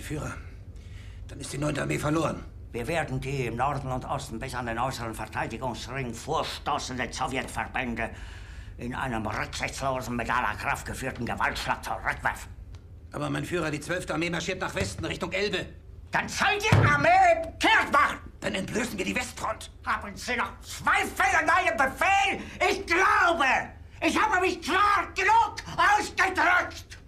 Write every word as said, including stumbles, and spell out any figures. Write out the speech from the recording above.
Führer, dann ist die neunte Armee verloren. Wir werden die im Norden und Osten bis an den äußeren Verteidigungsring vorstoßenden Sowjetverbände in einem rücksichtslosen, mit aller Kraft geführten Gewaltschlag zurückwerfen. Aber mein Führer, die zwölfte Armee marschiert nach Westen, Richtung Elbe. Dann soll die Armee kehrt machen! Dann entblößen wir die Westfront. Haben Sie noch Zweifel an meinem Befehl? Ich glaube, ich habe mich klar genug ausgedrückt!